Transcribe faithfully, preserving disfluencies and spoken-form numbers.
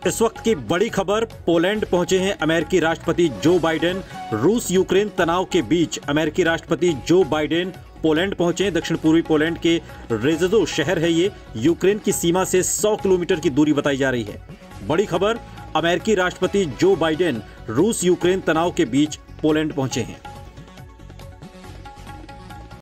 इस वक्त की बड़ी खबर, पोलैंड पहुंचे हैं अमेरिकी राष्ट्रपति जो बाइडेन। रूस यूक्रेन तनाव के बीच अमेरिकी राष्ट्रपति जो बाइडेन पोलैंड पहुंचे हैं। दक्षिण पूर्वी पोलैंड के रेज़ेजो शहर है ये, यूक्रेन की सीमा से सौ किलोमीटर की दूरी बताई जा रही है। बड़ी खबर, अमेरिकी राष्ट्रपति जो बाइडेन रूस यूक्रेन तनाव के बीच पोलैंड पहुंचे हैं।